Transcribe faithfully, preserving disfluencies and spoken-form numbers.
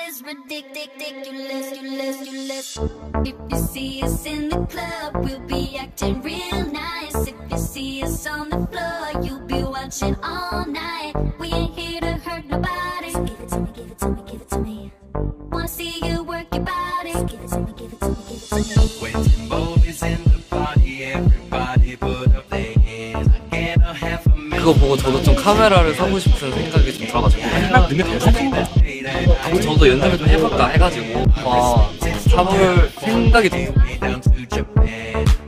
is ridiculous, ridiculous. If you see us in the club, we'll be acting real nice. If you see us on the floor, you'll be watching all night. We ain't here to hurt nobody. So give it to me, give it to me, give it to me. Wanna see you work your body. So give it to me, give it to me, give it to me. When Timbo is in the party, everybody put up their hands. I can't have a man. 그거 보고 저도 좀 카메라를 사고 싶은 생각이 좀 들어가지고 딱 넣으면 돼요, 생각보다. 저도 연습을 좀 해볼까 해가지고 와 사볼 생각이 들어요. Down to Japan.